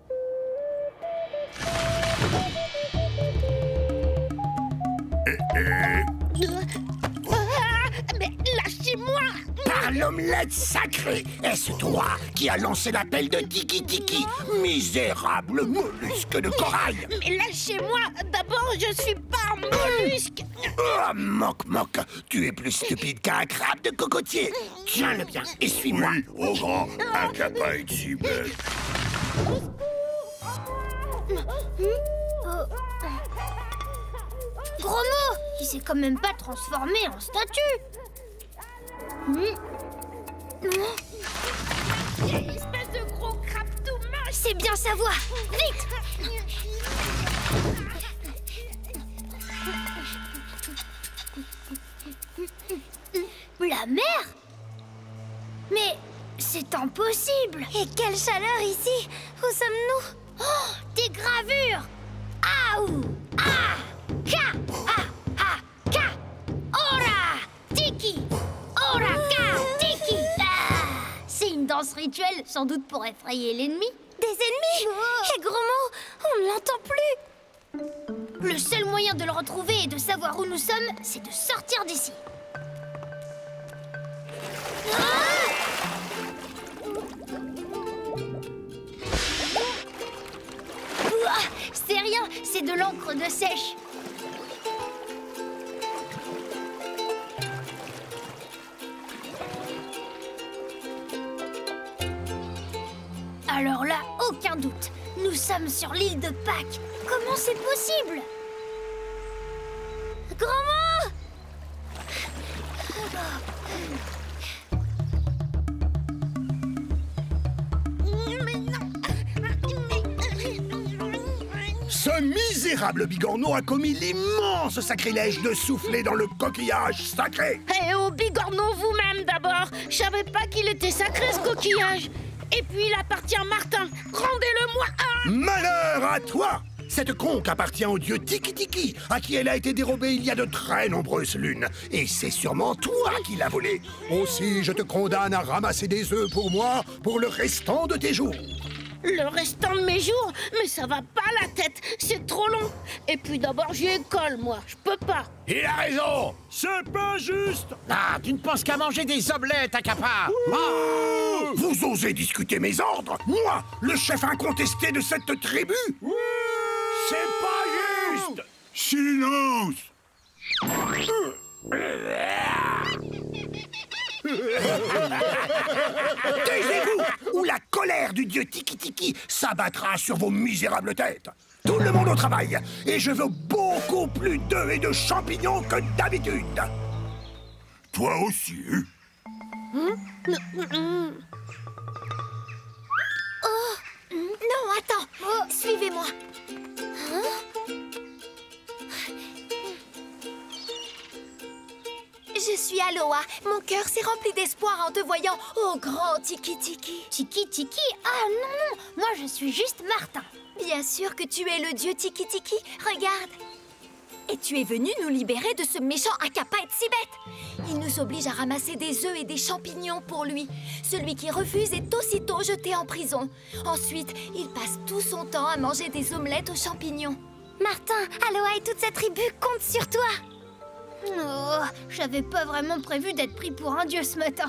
Mais lâchez-moi! Par l'omelette sacrée, est-ce toi qui as lancé l'appel de Tiki Tiki, misérable mollusque de corail? Mais lâchez-moi! D'abord, je suis pas un mollusque! Oh, moque, moque, tu es plus stupide qu'un crabe de cocotier. Tiens-le bien et suis-moi. Oui, au grand, un capa est si bête. Gros Mot, il s'est quand même pas transformé en statue. Mmh. Espèce de gros crabe tout moche! C'est bien sa voix. Vite! La mer? Mais c'est impossible! Et quelle chaleur ici! Où sommes-nous? Oh, des gravures! Aou! Ah! Ka! Ah! Ah! Ka! Ora! Tiki! Ora! Ka! Tiki! Ah! C'est une danse rituelle, sans doute pour effrayer l'ennemi. Des ennemis? Oh. Et Gros Mot, on ne l'entend plus! Le seul moyen de le retrouver et de savoir où nous sommes, c'est de sortir d'ici. C'est rien, c'est de l'encre de sèche. Alors là, aucun doute. Nous sommes sur l'île de Pâques. Comment c'est possible? Gros Mot! Ce misérable bigorneau a commis l'immense sacrilège de souffler dans le coquillage sacré. Eh oh, bigorneau vous-même d'abord! Je savais pas qu'il était sacré ce coquillage! Et puis il appartient à Martin! Rendez-le-moi! Ah Malheur à toi! Cette conque appartient au dieu Tiki Tiki, à qui elle a été dérobée il y a de très nombreuses lunes. Et c'est sûrement toi qui l'as volée. Aussi, je te condamne à ramasser des œufs pour moi pour le restant de tes jours. Le restant de mes jours? Mais ça va pas la tête, c'est trop long. Et puis d'abord j'ai école, moi, je peux pas. Il a raison. C'est pas juste. Ah, tu ne penses qu'à manger des omelettes, Akapa. Ah. Vous osez discuter mes ordres? Moi, le chef incontesté de cette tribu? C'est pas juste. Silence. Taisez-vous! ou la colère du dieu Tiki Tiki s'abattra sur vos misérables têtes. Tout le monde au travail, et je veux beaucoup plus d'œufs et de champignons que d'habitude. Toi aussi. Oh, non, attends. Oh. Suivez-moi. Hein? Je suis Aloha. Mon cœur s'est rempli d'espoir en te voyant, oh grand Tiki Tiki. Tiki Tiki? Ah non, non, moi je suis juste Martin. Bien sûr que tu es le dieu Tiki Tiki. Regarde. Et tu es venu nous libérer de ce méchant Akapa Etsibet. Il nous oblige à ramasser des œufs et des champignons pour lui. Celui qui refuse est aussitôt jeté en prison. Ensuite, il passe tout son temps à manger des omelettes aux champignons. Martin, Aloha et toute sa tribu comptent sur toi. Oh, j'avais pas vraiment prévu d'être pris pour un dieu ce matin.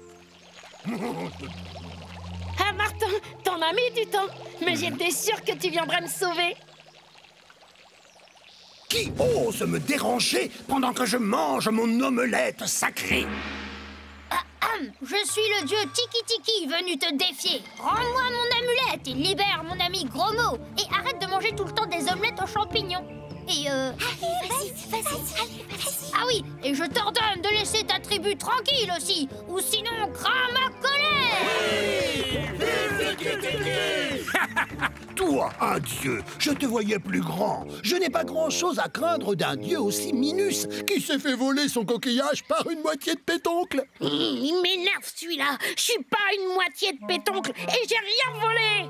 Ah Martin, t'en as mis du temps, mais j'étais sûre que tu viendrais me sauver. Qui ose me déranger pendant que je mange mon omelette sacrée? Ah, ah, je suis le dieu Tiki Tiki venu te défier. Rends-moi mon amulette et libère mon ami Gromo. Et arrête de manger tout le temps des omelettes aux champignons. Et euh... Allez, vas-y, vas-y, allez, vas-y. Ah oui, et je t'ordonne de laisser ta tribu tranquille aussi, ou sinon crame ma colère. Toi, un dieu, je te voyais plus grand. Je n'ai pas grand-chose à craindre d'un dieu aussi minus qui s'est fait voler son coquillage par une moitié de pétoncle. Mmh, il m'énerve celui-là. Je suis pas une moitié de pétoncle et j'ai rien volé.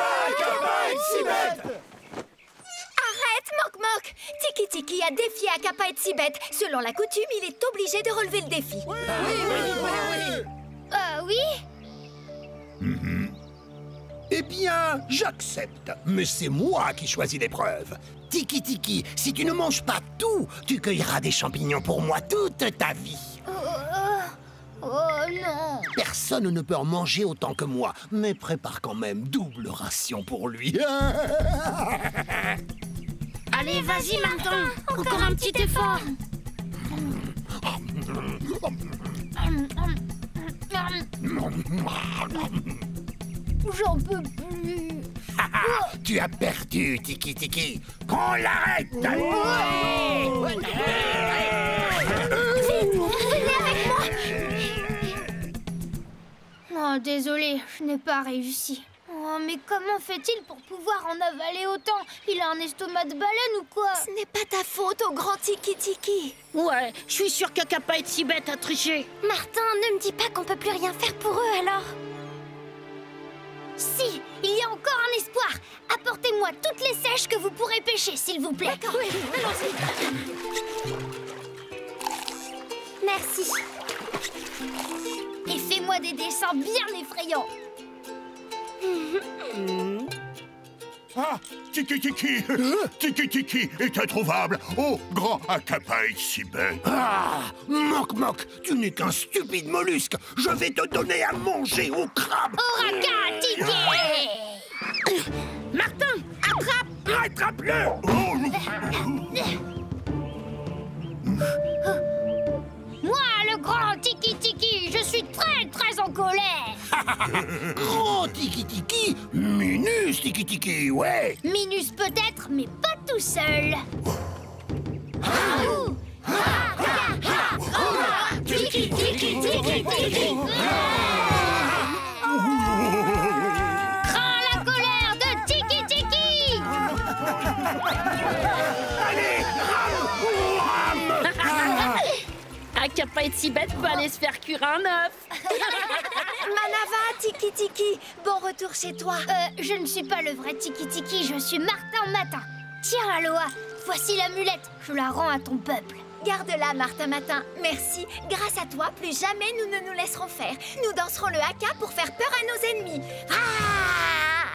Arrête, Mok Mok. Tiki Tiki a défié Akapa Etsibet. Selon la coutume, il est obligé de relever le défi. Oui, oui, oui, oui, oui. Euh, oui. Mm-hmm. Eh bien, j'accepte. Mais c'est moi qui choisis l'épreuve. Tiki Tiki, si tu ne manges pas tout, tu cueilleras des champignons pour moi toute ta vie. Oh, oh, oh non. Personne ne peut en manger autant que moi, mais prépare quand même double ration pour lui. Allez, vas-y, Martin. Encore un petit effort. J'en peux plus. Tu as perdu, Tiki Tiki. Qu'on l'arrête. Ouais. Vite, venez avec moi. Oh, désolé, je n'ai pas réussi. Oh, mais comment fait-il pour pouvoir en avaler autant? Il a un estomac de baleine ou quoi? Ce n'est pas ta faute, au grand Tiki Tiki. Ouais, je suis sûre qu'Akapa Etsibet a triché. Martin, ne me dis pas qu'on peut plus rien faire pour eux alors. Si, il y a encore un espoir. Apportez-moi toutes les sèches que vous pourrez pêcher, s'il vous plaît. D'accord, oui, allons-y. Merci. Et fais-moi des dessins bien effrayants. Ah, Tiki Tiki, Tiki Tiki est introuvable. Oh, grand Akapa Etsibet. Ah, Mok Mok, tu n'es qu'un stupide mollusque. Je vais te donner à manger au crabe. Oraka, Tiki. Martin, attrape. Attrape-le. Moi, le grand Tiki Tiki, je suis très très en colère. Grand Tiki Tiki, minus Tiki Tiki, ouais. Minus peut-être, mais pas tout seul. Tiki Tiki Tiki Tiki. Crains la colère de Tiki Tiki. Allez, rame, rame. Akapa Etsibet peut aller se faire cuire un œuf. Manava, Tiki Tiki, bon retour chez toi. Euh, je ne suis pas le vrai Tiki Tiki, je suis Martin Matin. Tiens, Aloha, voici l'amulette, je la rends à ton peuple. Garde-la, Martin Matin, merci. Grâce à toi, plus jamais nous ne nous laisserons faire. Nous danserons le haka pour faire peur à nos ennemis. Ah!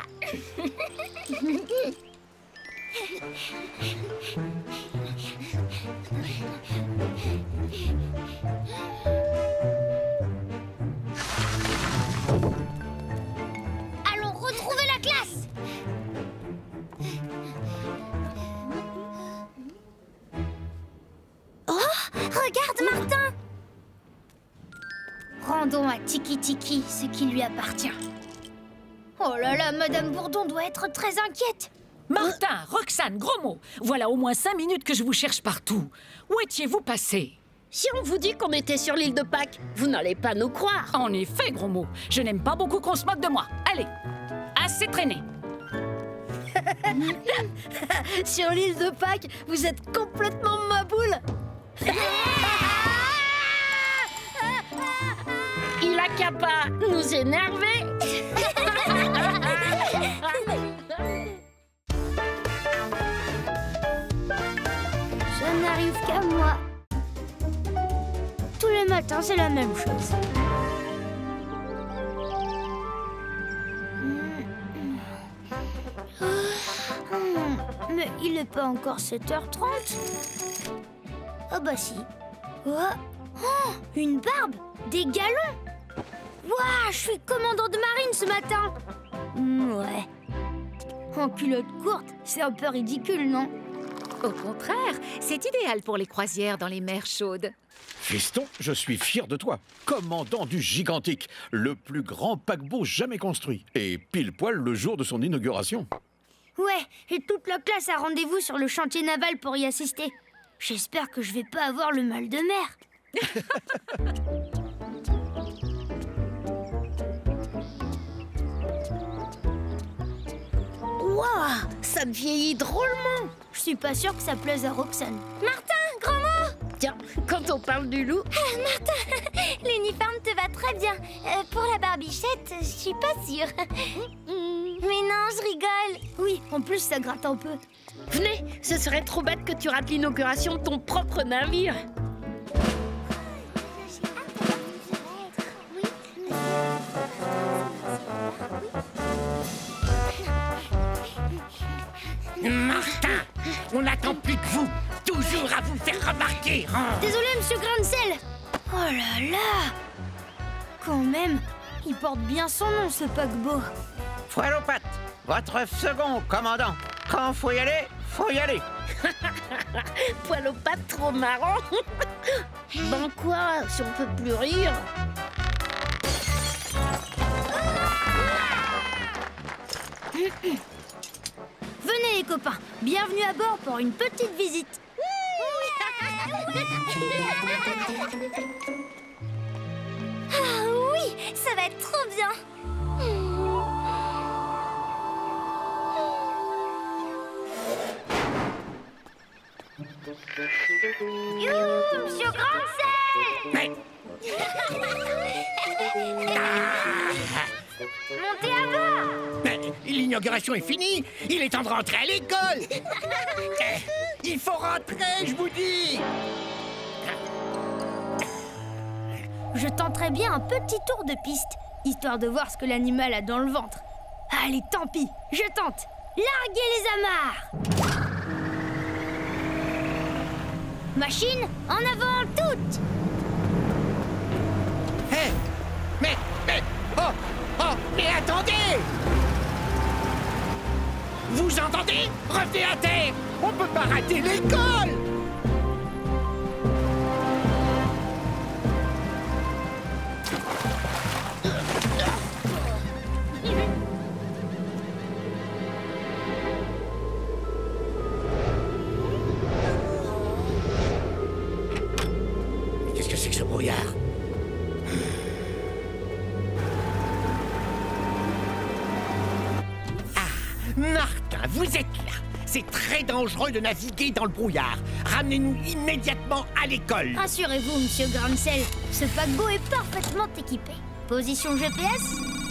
Allons retrouver la classe. Oh, regarde, Martin. Rendons à Tiki Tiki ce qui lui appartient. Oh là là, Madame Bourdon doit être très inquiète. Martin, Roxane, gros mot, voilà au moins cinq minutes que je vous cherche partout. Où étiez-vous passé? Si on vous dit qu'on était sur l'île de Pâques, vous n'allez pas nous croire. En effet, gros mot, je n'aime pas beaucoup qu'on se moque de moi. Allez, assez traîné. Sur l'île de Pâques, vous êtes complètement ma boule. Il a qu'à pas nous énerver. Ça n'arrive qu'à moi. Tous les matins, c'est la même chose. Mais il n'est pas encore sept heures trente. Oh bah si. Oh, oh, une barbe, des galons. Waouh, je suis commandant de marine ce matin. Mm, ouais. En culotte courte, c'est un peu ridicule, non? Au contraire, c'est idéal pour les croisières dans les mers chaudes. Fiston, je suis fier de toi. Commandant du Gigantique, le plus grand paquebot jamais construit. Et pile poil le jour de son inauguration. Ouais, et toute la classe a rendez-vous sur le chantier naval pour y assister. J'espère que je vais pas avoir le mal de mer. Waouh, ça me vieillit drôlement. Je suis pas sûre que ça plaise à Roxane. Martin, grand mot. Tiens, quand on parle du loup... Ah, Martin, l'uniforme te va très bien. Euh, pour la barbichette, je suis pas sûre. Mais non, je rigole. Oui, en plus, ça gratte un peu. Venez, ce serait trop bête que tu rates l'inauguration de ton propre navire. Martin, on n'attend plus que vous. Toujours à vous faire remarquer. Hein. Désolé, monsieur Grain de Sel. Oh là là. Quand même, il porte bien son nom, ce paquebot. Poil aux pattes, votre second, commandant. Quand faut y aller, faut y aller. Poil aux pattes, trop marrant. Ben quoi, si on peut plus rire. Venez les copains, bienvenue à bord pour une petite visite. Ah oui, ça va être trop bien. Youhou, monsieur Grain de Sel. Mais... Montez à bord. Mais l'inauguration est finie. Il est temps de rentrer à l'école. Il faut rentrer, je vous dis. Je tenterai bien un petit tour de piste, histoire de voir ce que l'animal a dans le ventre. Allez, tant pis, je tente. Larguez les amarres. Machine, en avant toutes. Hé, hey, mais, mais, oh, oh, mais attendez. Vous entendez? Revenez à terre. On peut pas rater l'école. Qu'est-ce que c'est que ce brouillard? Ah, Martin, vous êtes là. C'est très dangereux de naviguer dans le brouillard. Ramenez-nous immédiatement à l'école. Rassurez-vous, monsieur Grain de Sel, ce paquebot est parfaitement équipé. Position G P S.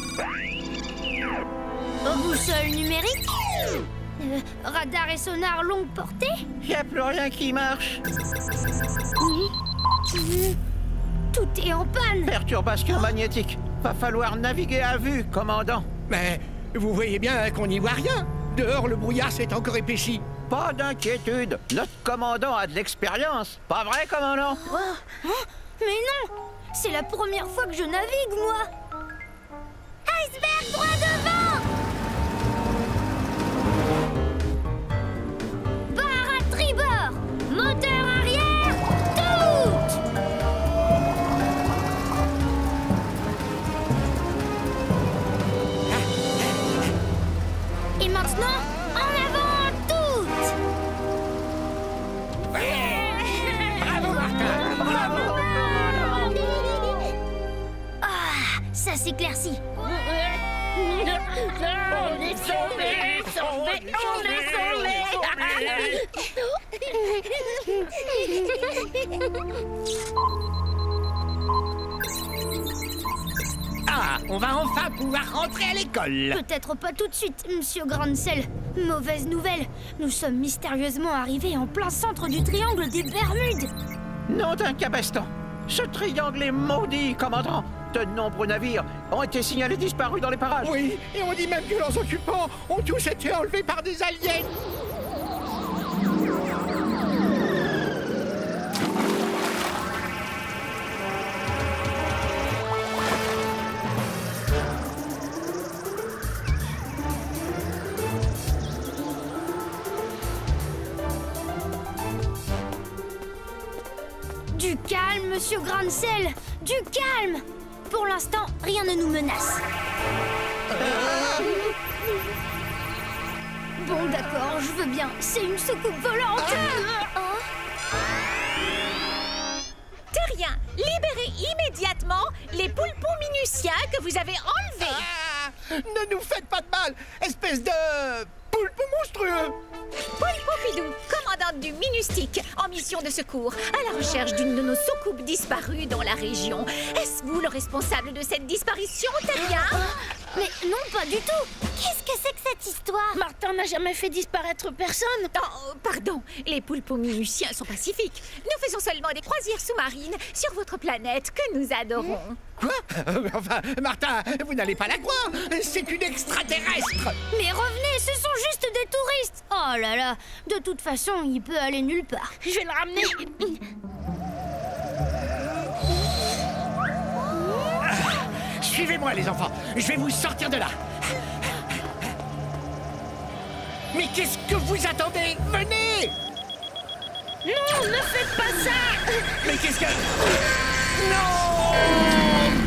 Boussole numérique. Euh, radar et sonar longue portée. Y a plus rien qui marche. Tout est en panne. Perturbation magnétique. Va falloir naviguer à vue, commandant. Mais vous voyez bien qu'on n'y voit rien. Dehors, le brouillard s'est encore épaissi. Pas d'inquiétude. Notre commandant a de l'expérience. Pas vrai, commandant? Oh, hein? Mais non. C'est la première fois que je navigue, moi. Iceberg droit devant. Barre à tribord. Moteur arrière. Tout. Maintenant, en avant toutes! Bravo, Martin! Bravo! Ah, ça s'éclaircit. On est sauvés! Sauvés! On est sauvés! Ah, on va enfin pouvoir rentrer à l'école. Peut-être pas tout de suite, Monsieur Grancel. Mauvaise nouvelle, nous sommes mystérieusement arrivés en plein centre du triangle des Bermudes. Nom d'un cabestan. Ce triangle est maudit, commandant. De nombreux navires ont été signalés disparus dans les parages. Oui, et on dit même que leurs occupants ont tous été enlevés par des aliens. Du calme, Monsieur Grancel. Du calme. Pour l'instant, rien ne nous menace. Bon, d'accord, je veux bien. C'est une soucoupe volante. De rien. Libérez immédiatement les poulpons minuciens que vous avez enlevés. Ah, ne nous faites pas de mal, espèce de poulpe monstrueux. Paul Pompidou, commandante du Minustique, en mission de secours, à la recherche d'une de nos soucoupes disparues dans la région. Est-ce vous le responsable de cette disparition, Talia? Mais non, pas du tout. Qu'est-ce que c'est que cette histoire? Martin n'a jamais fait disparaître personne. Oh, pardon, les poulpons minuciens sont pacifiques. Nous faisons seulement des croisières sous-marines sur votre planète que nous adorons. Quoi? euh, Enfin, Martin, vous n'allez pas la croire. C'est une extraterrestre. Mais revenez, ce sont juste des touristes. Oh là là, de toute façon, il peut aller nulle part. Je vais le ramener. Suivez-moi, les enfants. Je vais vous sortir de là. Mais qu'est-ce que vous attendez? Venez! Non, ne faites pas ça! Mais qu'est-ce que... Non!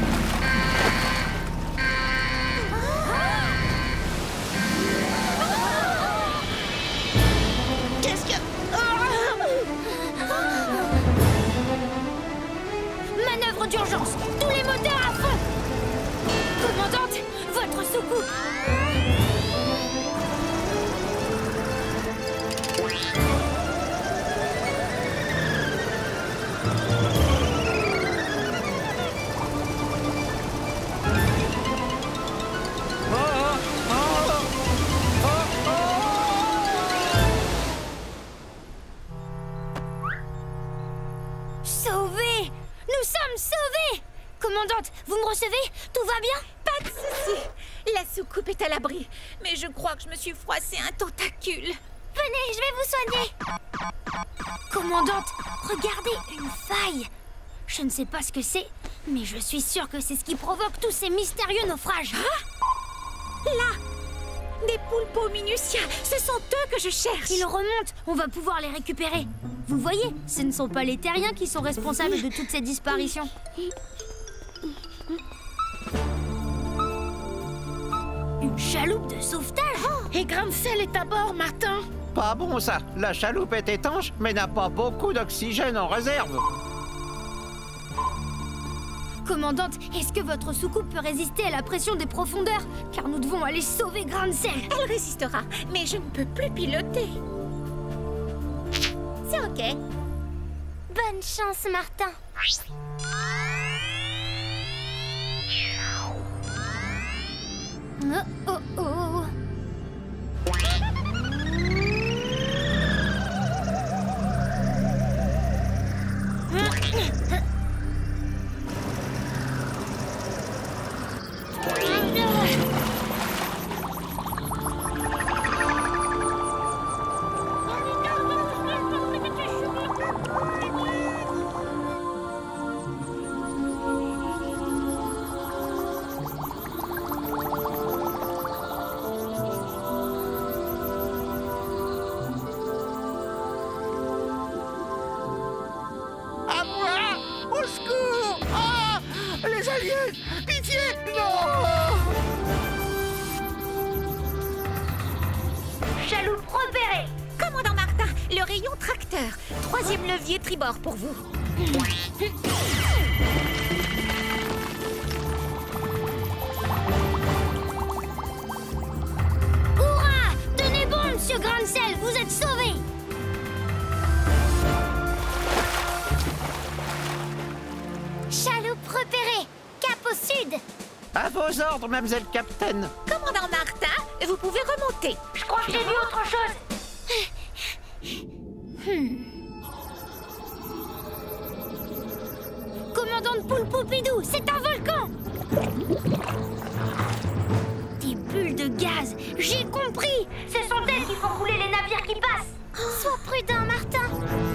Qu'est-ce que... Manœuvre d'urgence, tous les moteurs à fond. Commandante, votre soucoupe. Sauvés! Nous sommes sauvés! Commandante, vous me recevez? Tout va bien? Pas de souci. La soucoupe est à l'abri, mais je crois que je me suis froissé un tentacule. Venez, je vais vous soigner. Commandante, regardez, une faille. Je ne sais pas ce que c'est, mais je suis sûre que c'est ce qui provoque tous ces mystérieux naufrages. Ah! Là! Des poulpos minuciens, ce sont eux que je cherche. Ils remontent, on va pouvoir les récupérer. Vous voyez, ce ne sont pas les terriens qui sont responsables de toutes ces disparitions. Une chaloupe de sauvetage. Oh, et Grancel est à bord, Martin. Pas bon ça. La chaloupe est étanche, mais n'a pas beaucoup d'oxygène en réserve. Commandante, est-ce que votre soucoupe peut résister à la pression des profondeurs? Car nous devons aller sauver Grancel. Elle résistera, mais je ne peux plus piloter. C'est ok. Bonne chance, Martin. Oh, oh, oh. chaloupe repérée. Commandant Martin, le rayon tracteur. Troisième levier tribord pour vous. Hurrah! Tenez bon, monsieur Grancel, vous êtes sauvé. Chaloupe repérée. Cap au sud. À vos ordres, mademoiselle Capitaine. Commandant Martin, vous pouvez remonter. Je crois que j'ai vu autre chose. Hmm. Commandant de Poulpoupidou, c'est un volcan. Des bulles de gaz, j'ai compris. Ce sont elles qui font couler les navires qui passent. Sois prudent, Martin.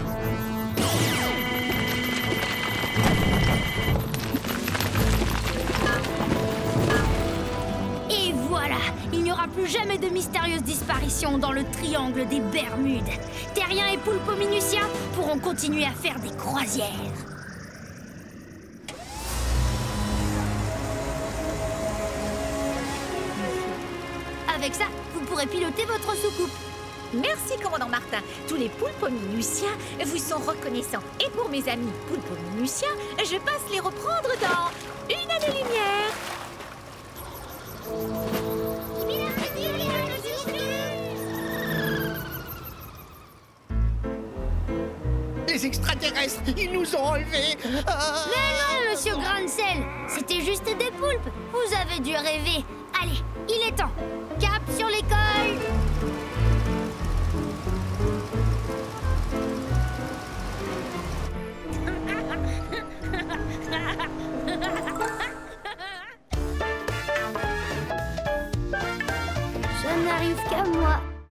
Et voilà, il n'y aura plus jamais de mystérieuse disparition dans le triangle des Bermudes. Terriens et Poulpominusiens pourront continuer à faire des croisières. Avec ça, vous pourrez piloter votre soucoupe. Merci, commandant Martin. Tous les Poulpominusiens vous sont reconnaissants. Et pour mes amis Poulpominusiens, je passe les reprendre dans une année-lumière. Les extraterrestres, ils nous ont enlevés. Ah. Mais non, monsieur Grancel, c'était juste des poulpes. Vous avez dû rêver. Allez, il est temps. Cap